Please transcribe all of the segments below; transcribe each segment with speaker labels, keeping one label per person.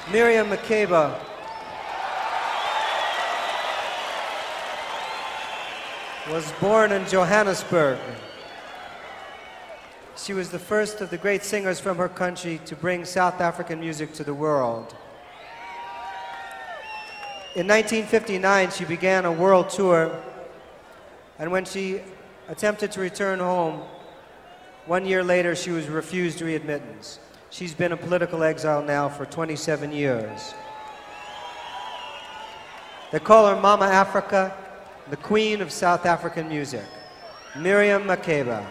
Speaker 1: Miriam Makeba was born in Johannesburg. She was the first of the great singers from her country to bring South African music to the world. In 1959, she began a world tour, and when she attempted to return home, 1 year later, she was refused readmittance. She's been in political exile now for 27 years. They call her Mama Africa, the queen of South African music, Miriam Makeba.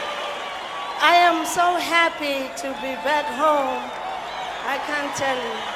Speaker 2: I am so happy to be back home. I can't tell you.